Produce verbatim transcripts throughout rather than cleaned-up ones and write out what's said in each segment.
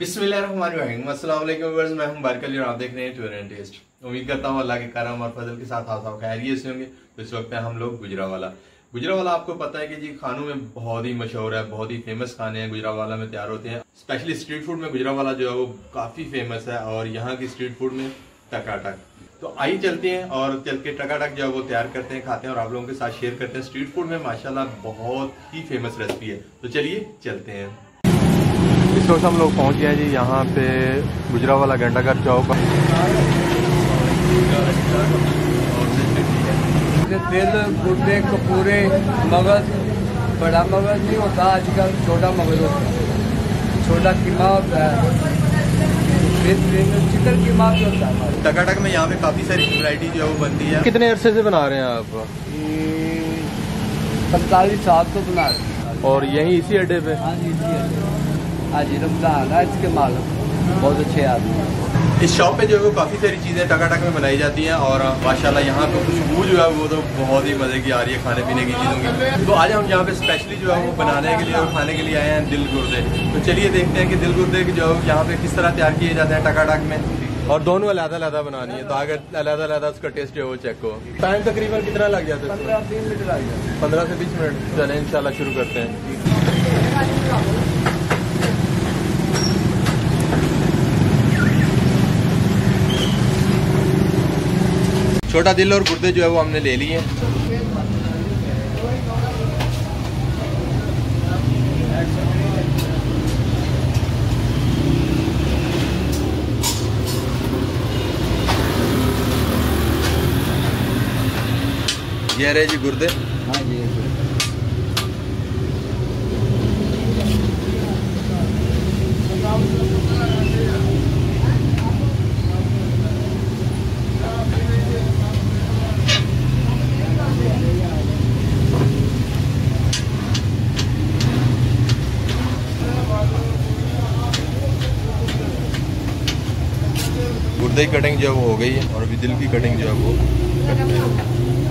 बिस्मिल्लाहिर्रहमानिर्रहीम। अस्सलाम वालेकुम व्यूअर्स, मैं हूं बारकली और आप देख रहे हैं टूर एंड टेस्ट। उम्मीद करता हूं अल्लाह के करम और फजल के साथ आप सब खैरियत से होंगे। तो इस वक्त हम लोग गुजरावाला गुजरावाला आपको पता है कि जी खानों में बहुत ही मशहूर है, बहुत ही फेमस खाने हैं गुजरावाला में तैयार होते हैं। स्पेशली स्ट्रीट फूड में गुजरावाला जो है वो काफी फेमस है और यहाँ की स्ट्रीट फूड में टकाटक। तो आइए चलते हैं और चल के टकाटक जो है वो तैयार करते हैं, खाते हैं और आप लोगों के साथ शेयर करते हैं। स्ट्रीट फूड में माशाल्लाह बहुत ही फेमस रेसिपी है। तो चलिए चलते हैं। इस वक्त हम लोग पहुंच गए हैं जी यहाँ पे गुजरावाला घंटाघर चौक। दिल, गुर्दे, कपूरे, मगज, बड़ा मगज नहीं होता आजकल, छोटा मगज होता है। छोटा कीमा होता है, चिकन कीमा भी होता है। टकाटक में यहाँ पे काफी सारी वैरायटी जो है वो बनती है। कितने अरसे से बना रहे हैं आप? पैंतालीस साल तो बना रहे हैं। और यहीं इसी अड्डे पे? हाँ जी, इसी अड्डे। हाँ जी, रमजान है, इसके मालिक बहुत अच्छे आदमी। इस शॉप पे जो है वो काफ़ी सारी चीज़ें टकाटक में बनाई जाती हैं और माशाल्लाह यहाँ पे खुशबू जो है वो तो बहुत ही मज़े की आ रही है खाने पीने की चीज़ों की। तो आज हम यहाँ पे स्पेशली जो है वो बनाने के लिए और खाने के लिए आए हैं दिल गुर्दे। तो चलिए देखते हैं कि दिल गुर्दे जो है यहाँ पे किस तरह तैयार किए जाते हैं टकाटक में। और दोनों अलग अलग बनानी है, तो अगर अलग अलग उसका टेस्ट जो है वो चेक हो। टाइम तकरीबन कितना लग जाता है? पंद्रह बीस मिनट लग जाते हैं। पंद्रह से बीस मिनट। चलें इंशाल्लाह शुरू करते हैं। छोटा दिल और गुर्दे जो है वो हमने ले लिए हैं। ये रहे जी गुर्दे। हाँ जी, गुर्दे की कटिंग जो है वो हो गई है और अभी दिल की कटिंग जो है वो करते हैं।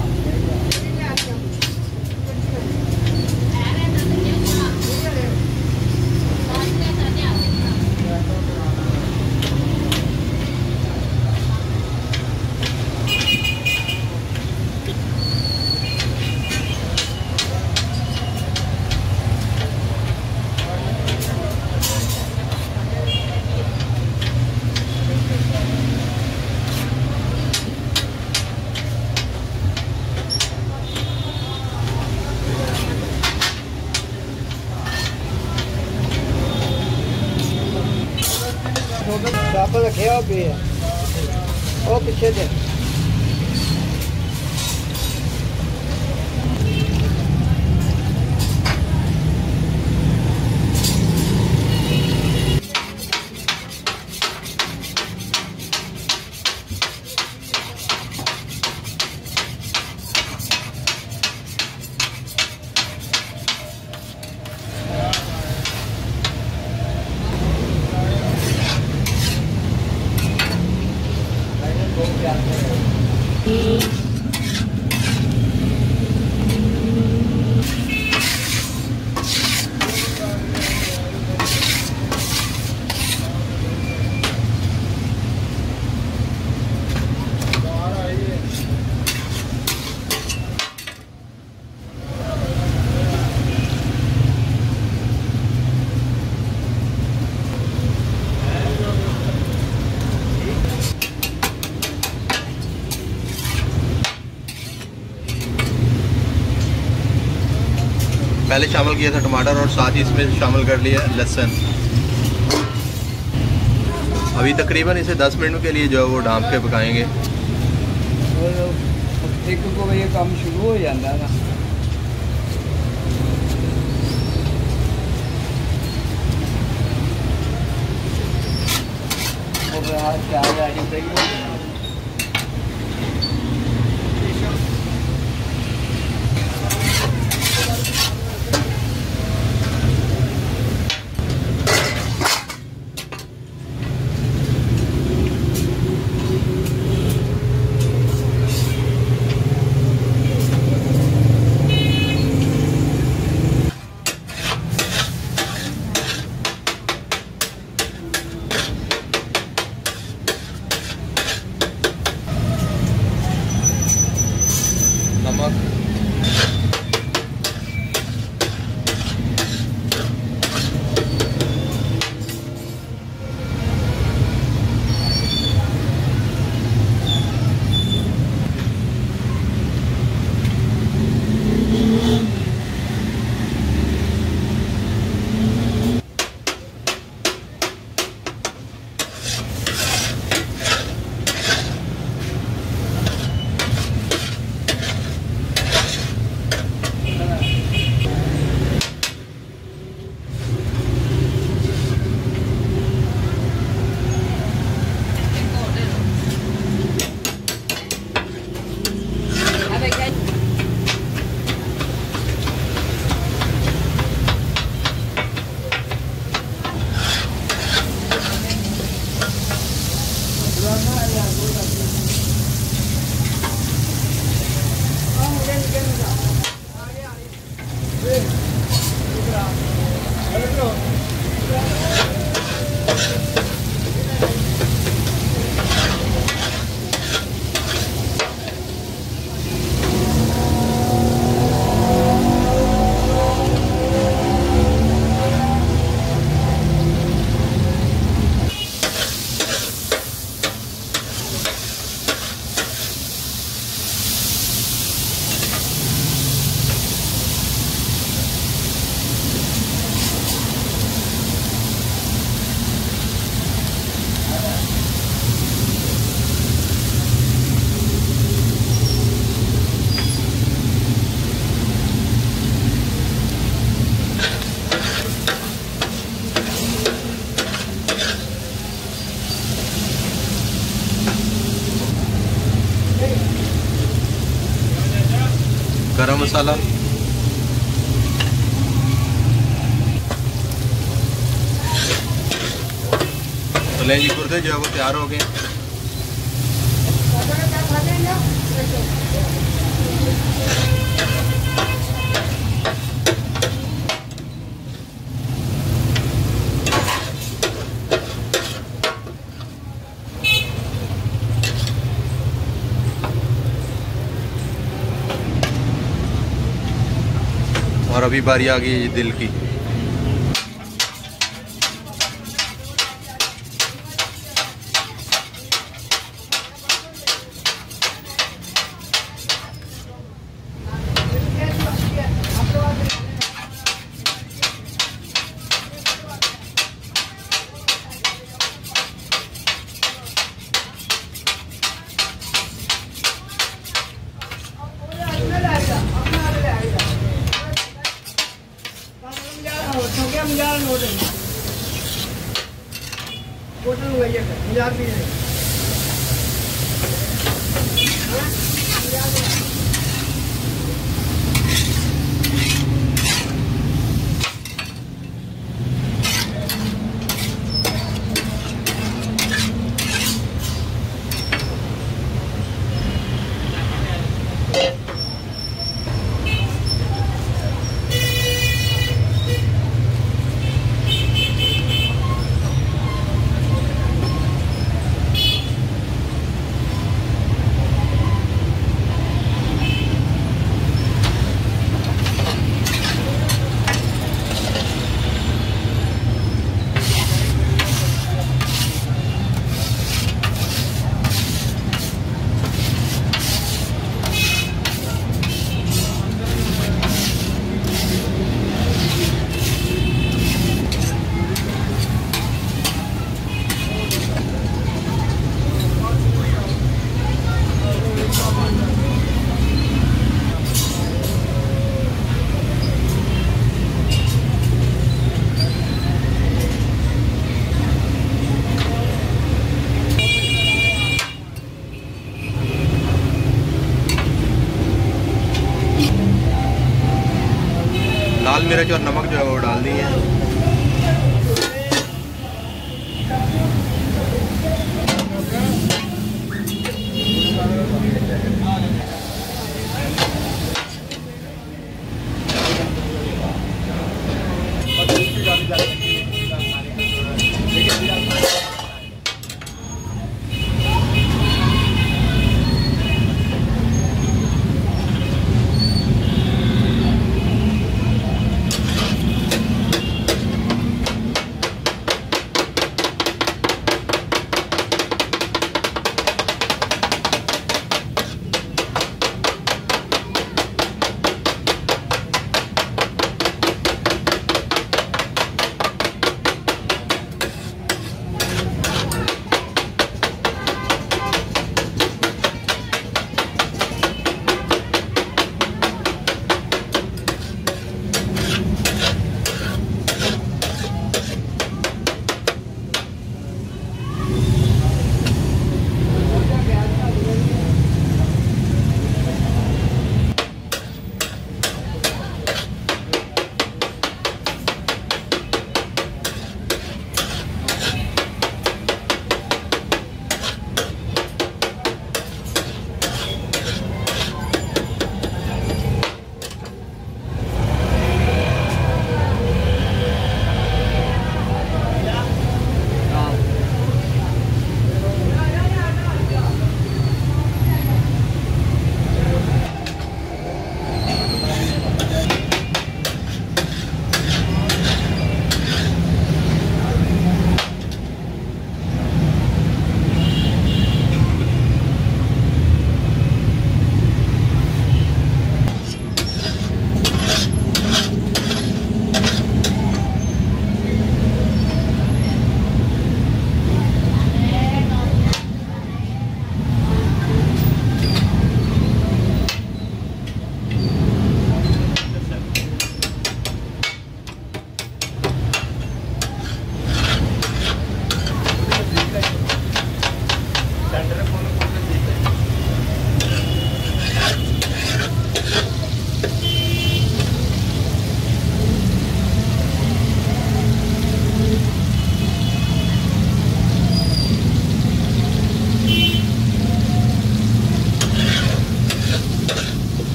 चावल रखे हो भी है वो पीछे दे। पहले शामिल किया था टमाटर और साथ ही इसमें शामिल कर लिया लहसुन। अभी तकरीबन इसे दस मिनट के लिए जो है वो ढाँप के पकाएंगे। एक को ये काम शुरू हो जाता है ना। और क्या गरम मसाला, तो लें जी कुर्ते जो है वो तैयार हो गए। और अभी बारी आ गई दिल की। लाल मिर्च और नमक जो है वो डाल दिए हैं।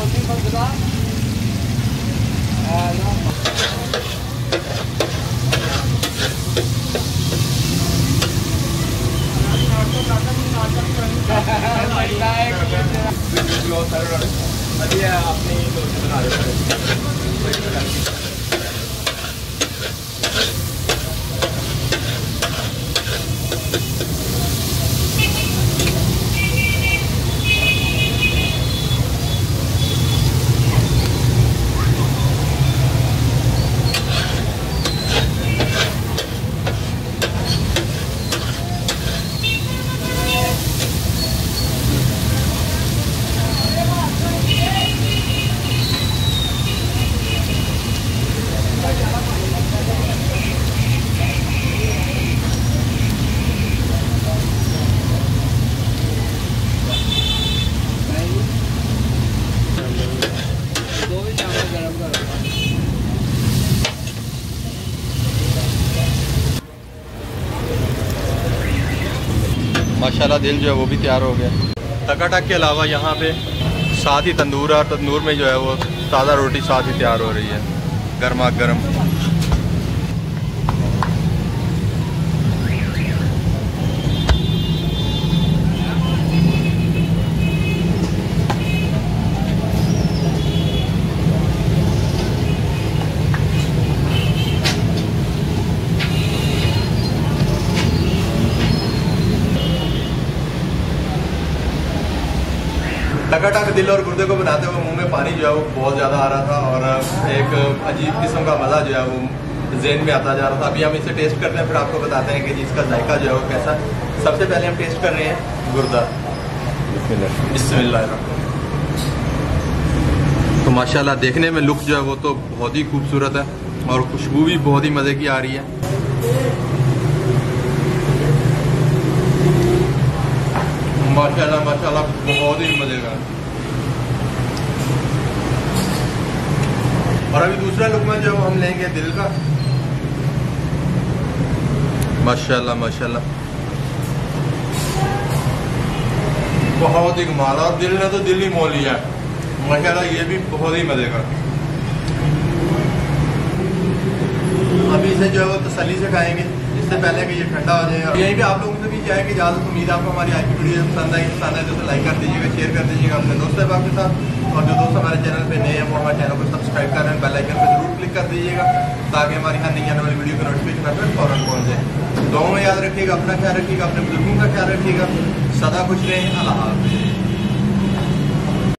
अपनी बना माशाल्लाह दिल जो है वो भी तैयार हो गया। टकाटक के अलावा यहाँ पे साथ ही तंदूर और तंदूर में जो है वो ताज़ा रोटी साथ ही तैयार हो रही है, गर्मा गर्म। टकाटक दिल और गुर्दे को बनाते हुए मुंह में पानी जो है वो बहुत ज़्यादा आ रहा था और एक अजीब किस्म का मज़ा जो है वो ज़हन में आता जा रहा था। अभी हम इसे टेस्ट करते हैं, फिर आपको बताते हैं कि जिसका जायका जो है वो कैसा। सबसे पहले हम टेस्ट कर रहे हैं गुर्दा। बिस्मिल्लाह। तो माशाल्लाह देखने में लुक जो है वो तो बहुत ही खूबसूरत है और खुशबू भी बहुत ही मज़े की आ रही है। माशाल्लाह माशाल्लाह बहुत ही मजे का। और अभी दूसरा लुकमा जो हम लेंगे दिल का। माशाल्लाह माशाल्लाह बहुत ही कमाल। और दिल ने तो दिल ही मोल लिया माशाल्लाह, ये भी बहुत ही मजे का। अभी इसे जो है वो तसल्ली से खाएंगे, इससे पहले कि ये ठंडा हो जाएगा। यही भी आप लोगों से भी जाएगी इजाज़त। उम्मीद आपको हमारी आज की वीडियो पसंद आई। पसंद है तो लाइक कर दीजिएगा, शेयर कर दीजिएगा अपने दोस्त अहबाब के साथ। और जो दोस्त हमारे चैनल पे नए हैं वो हमारे चैनल को सब्सक्राइब कर रहे हैं, बेल आइकन पे जरूर क्लिक कर दीजिएगा ताकि हमारी हर नई आने वाली वीडियो का नोटिफिकेशन आपको फौरन पहुँच जाए। दुआओं में याद रखिएगा, अपना ख्याल रखिएगा, अपने बुजुर्गों का ख्याल रखिएगा। सदा खुश रहें। अल्लाह हाफ़िज़।